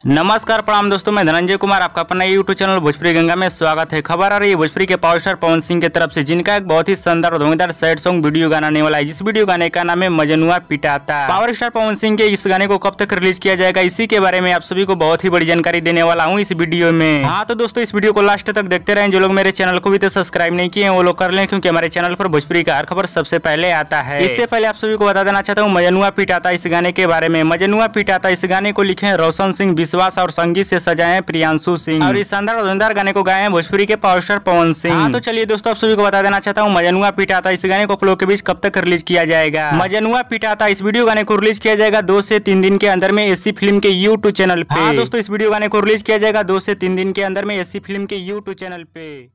नमस्कार प्रणाम दोस्तों, मैं धनंजय कुमार आपका अपना यूट्यूब चैनल भोजपुरी गंगा में स्वागत है। खबर आ रही है भोजपुरी के पावर स्टार पवन सिंह की तरफ से, जिनका एक बहुत ही शानदार और धमाकेदार सैड सॉन्ग वीडियो गाना आने वाला है। जिस वीडियो गाने का नाम है मजनुआ पिटाता। पावर स्टार पवन सिंह के इस गाने को कब तक रिलीज किया जाएगा, इसी के बारे में आप सभी को बहुत ही बड़ी जानकारी देने वाला हूँ इस वीडियो में। हाँ तो दोस्तों, इस वीडियो को लास्ट तक देखते रहें। जो लोग मेरे चैनल को भी तो सब्सक्राइब नहीं किए वो लोग कर लें, क्योंकि हमारे चैनल पर भोजपुरी का हर खबर सबसे पहले आता है। इससे पहले आप सभी को बता देना चाहता हूँ मजनुआ पिटाता इस गाने के बारे में। मजनुआ पिटाता इस गाने को लिखे हैं रोशन सिंह विश्वास और संगीत सजाए हैं प्रियांशु सिंह, और इस शानदार और धुरंधर गाने को गाए हैं भोजपुरी के पावर स्टार पवन सिंह। हाँ तो चलिए दोस्तों, आप सभी को बता देना चाहता हूँ मजनुआ पिटाता इस गाने को आप लोगों के बीच कब तक रिलीज किया जाएगा। मजनुआ पिटाता इस वीडियो गाने को रिलीज किया जाएगा 2 से 3 दिन के अंदर में एसी फिल्म के यूट्यूब चैनल पे। हाँ दोस्तों, इस वीडियो गाने को रिलीज किया जाएगा 2 से 3 दिन के अंदर में एसी फिल्म के यूट्यूब चैनल पे।